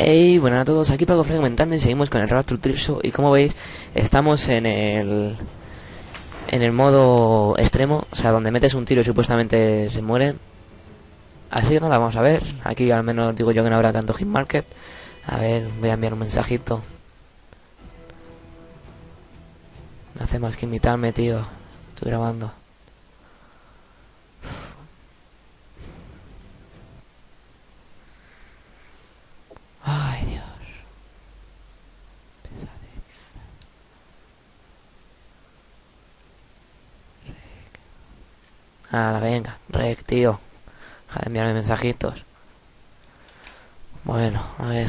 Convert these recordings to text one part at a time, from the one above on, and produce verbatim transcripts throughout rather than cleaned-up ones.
Hey, buenas a todos, aquí Paco Fragmentando y seguimos con el Rapture Tripso. Y como veis, estamos en el en el modo extremo, o sea, donde metes un tiro y supuestamente se mueren. Así que nada, vamos a ver. Aquí al menos digo yo que no habrá tanto hit market. A ver, voy a enviar un mensajito. No hace más que invitarme, tío. Estoy grabando. Ay, Dios. Ah, venga, rec, tío. Deja de enviarme mensajitos. Bueno, a ver.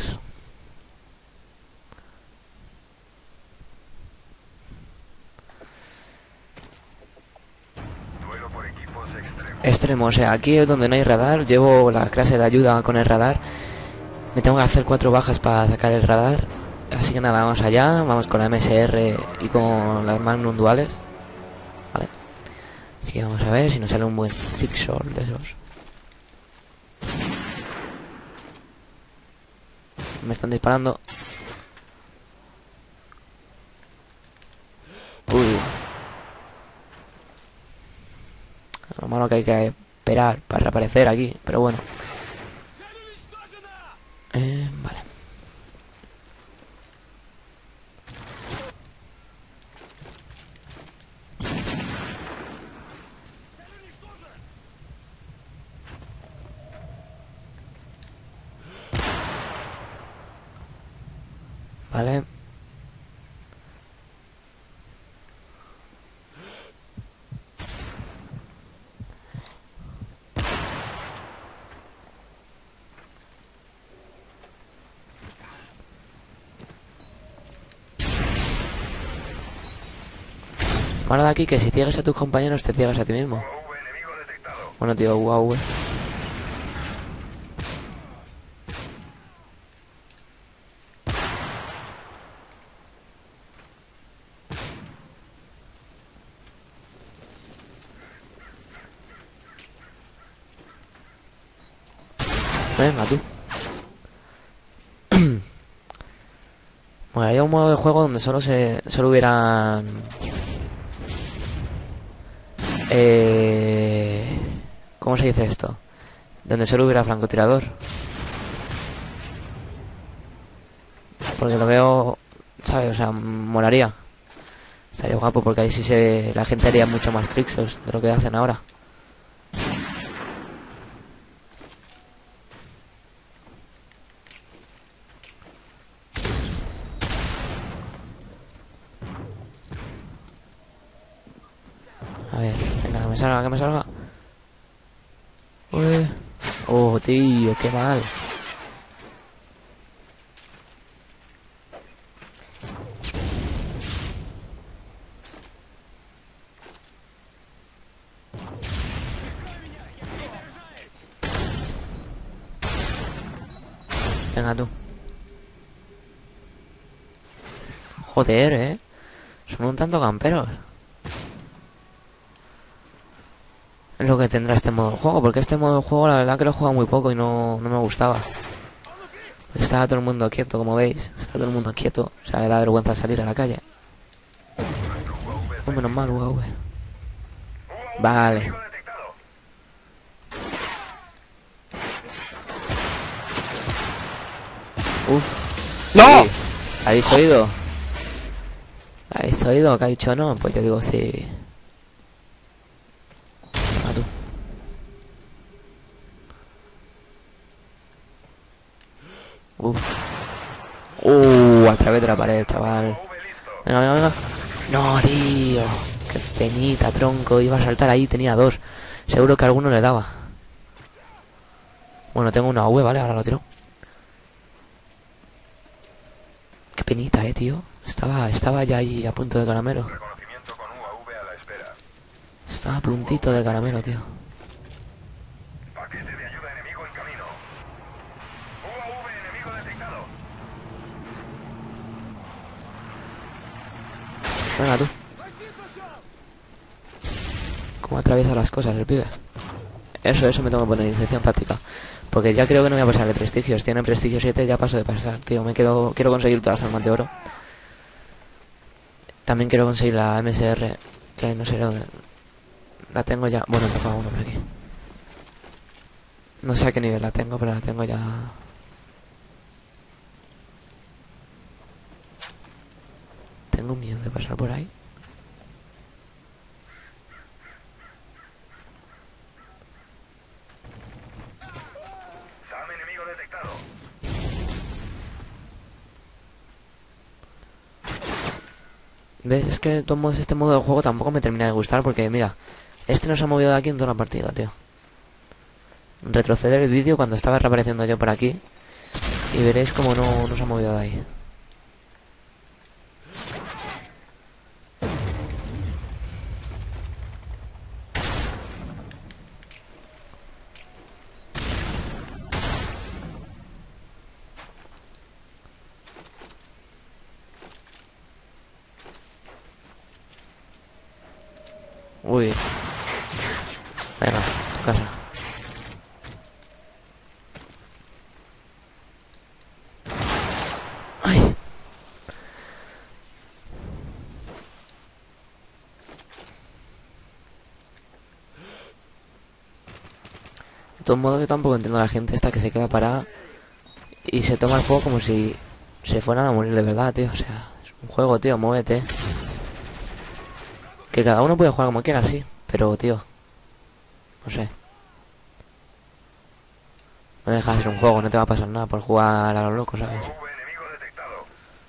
Extremo, o sea, aquí es donde no hay radar. Llevo la clase de ayuda con el radar. Me tengo que hacer cuatro bajas para sacar el radar. Así que nada, vamos allá. Vamos con la M S R y con las Magnum duales. Vale. Así que vamos a ver si nos sale un buen trickshot de esos. Me están disparando. Uy. Lo malo que hay que esperar para reaparecer aquí, pero bueno. Eh, vale. Vale. Malo de aquí que si ciegas a tus compañeros te ciegas a ti mismo. Bueno, tío, U A V. Venga, tú. Bueno, haría un modo de juego donde solo se solo hubieran eh, ¿cómo se dice esto? Donde solo hubiera francotirador. Porque lo veo, ¿sabes? O sea, molaría. Estaría guapo porque ahí sí se la gente haría mucho más tricks de lo que hacen ahora. A ver, venga, que me salga, que me salga. Uy. Oh, tío, qué mal. Venga, tú. Joder, eh. Son un tanto camperos. Es lo que tendrá este modo de juego, porque este modo de juego la verdad que lo he jugado muy poco y no, no me gustaba. Estaba todo el mundo quieto, como veis. Está todo el mundo quieto. O sea, le da vergüenza salir a la calle. Oh, menos mal, U A V. Vale. Uf. ¡No! Sí. ¿Habéis oído? ¿Habéis oído que ha dicho no? Pues yo digo sí. Venga, tú. Uf. Uh, a través de la pared, chaval. Venga, venga, venga. No, tío. Qué penita, tronco. Iba a saltar ahí, tenía dos. Seguro que a alguno le daba. Bueno, tengo una U, vale, ahora lo tiro. Qué penita, eh, tío. Estaba, estaba ya ahí a punto de caramelo. Estaba a puntito de caramelo, tío. Paquete de ayuda enemigo en camino. U A V enemigo detectado. Venga, tú. ¿Cómo atraviesa las cosas el pibe? Eso, eso me tengo que poner en sección práctica. Porque ya creo que no voy a pasar de prestigio. Estoy en el prestigio siete, ya paso de pasar, tío. Me quedo, quiero conseguir todas las almas de oro. También quiero conseguir la M S R, que no sé dónde. La tengo ya. Bueno, toca uno por aquí. No sé a qué nivel la tengo, pero la tengo ya. Tengo miedo de pasar por ahí. SAM enemigo detectado. ¿Ves? Es que de todos modos este modo de juego tampoco me termina de gustar porque, mira, este no se ha movido de aquí en toda la partida, tío. Retroceder el vídeo cuando estaba reapareciendo yo por aquí y veréis como no, no se ha movido de ahí. Uy. Venga, tu casa. Ay. De todos modos yo tampoco entiendo a la gente esta que se queda parada y se toma el juego como si se fueran a morir de verdad, tío. O sea, es un juego, tío, muévete. Que cada uno puede jugar como quiera, sí. Pero, tío, no sé. No dejas de ser un juego, no te va a pasar nada por jugar a lo loco, ¿sabes? U A V enemigo detectado.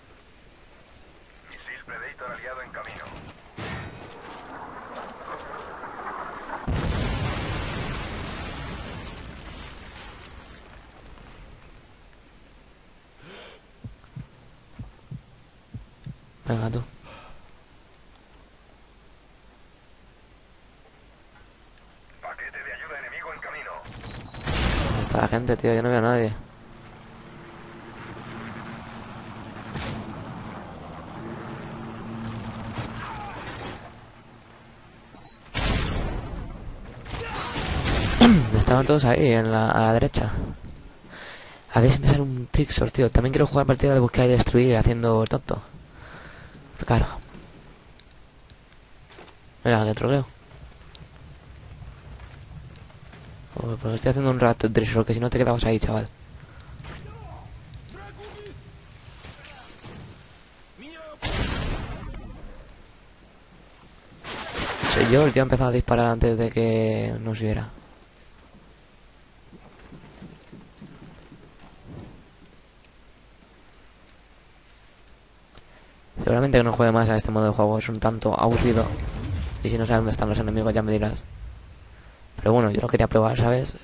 Misil Predator aliado en camino. Venga, tú. Paquete de ayuda enemigo en camino. ¿Dónde está la gente, tío? Yo no veo a nadie. Estaban todos ahí, en la, a la derecha. A ver si me sale un Trickshot, tío. También quiero jugar partida de buscar y destruir haciendo el tonto. Pero claro. Mira, que troleo. Oh, pues estoy haciendo un rato de Trickshot, que si no te quedabas ahí, chaval. Soy yo, el tío ha empezado a disparar antes de que nos viera. Seguramente que no juegue más a este modo de juego, es un tanto aburrido. Y si no sabes dónde están los enemigos ya me dirás. Pero bueno, yo lo quería probar, ¿sabes?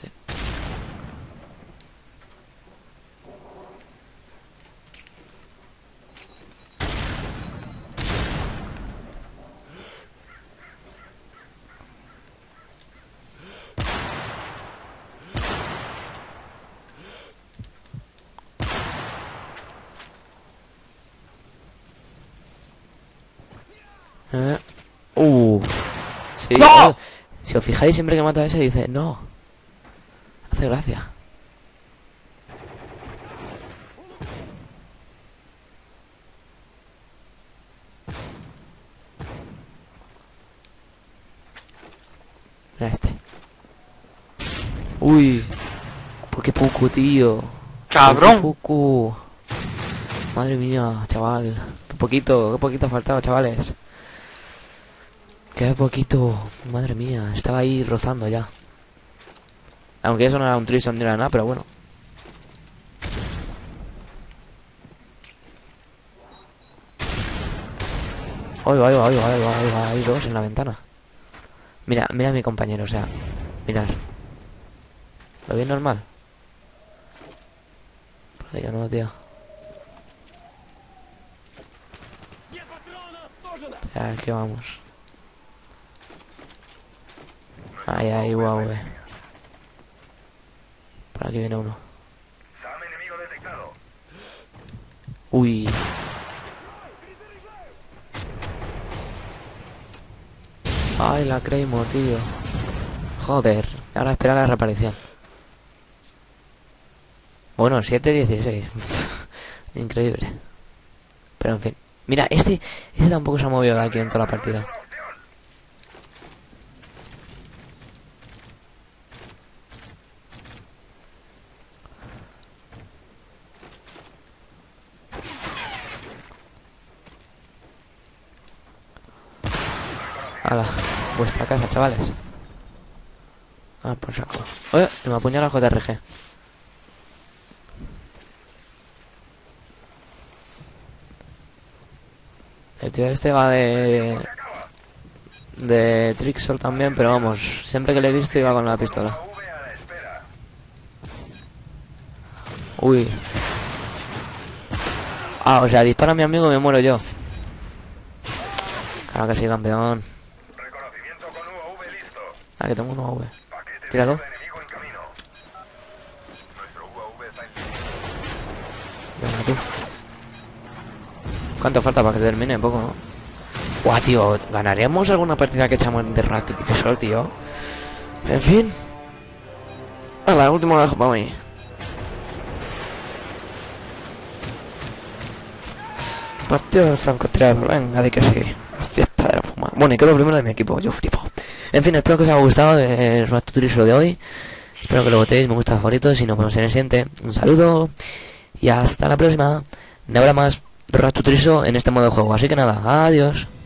Eh, uh, sí. ¡No! Oh, si os fijáis, siempre que mato a ese dice no. Hace gracia. Mira este. Uy. ¿Por qué poco, tío? ¡Cabrón! ¿Por qué poco? Madre mía, chaval. Qué poquito, qué poquito ha faltado, chavales. Qué poquito. Madre mía, estaba ahí rozando ya. Aunque eso no era un Trison ni era nada, pero bueno. Ahí va, ahí va, ahí va, ahí va, ahí va, hay dos en la ventana. Mira, mira a mi compañero, o sea, mirad. ¿Lo veis normal? Porque yo no, tío. O sea, es que vamos. Ahí, ahí, U A V. Por aquí viene uno. SAM enemigo detectado. Uy. Ay, la Claymore, tío. Joder. Ahora espera la reaparición. Bueno, siete dieciséis. Increíble. Pero en fin. Mira, este, este tampoco se ha movido de aquí en toda la partida. Hala, vuestra casa, chavales. Ah, por saco. ¡Eh! Me apuñala el J R G. El tío este va de... De Trixol también, pero vamos, siempre que le he visto iba con la pistola. Uy. Ah, o sea, dispara a mi amigo y me muero yo. Claro que sí, campeón. Ah, que tengo un U A V. Tíralo. Venga, tú. ¿Cuánto falta para que termine? Poco, ¿no? Buah, tío, ¿ganaríamos alguna partida que echamos de Raptor Trisol, tío? En fin. A la última la dejo para mí. Partido del francotirador, venga, de que sí. La fiesta de la fuma. Bueno, y quedo primero de mi equipo, yo flipo. En fin, espero que os haya gustado el Raptor Trisol de hoy. Espero que lo votéis, me gusta favorito. Si no, pues en el siguiente. Un saludo. Y hasta la próxima. No habrá más Raptor Trisol en este modo de juego. Así que nada, adiós.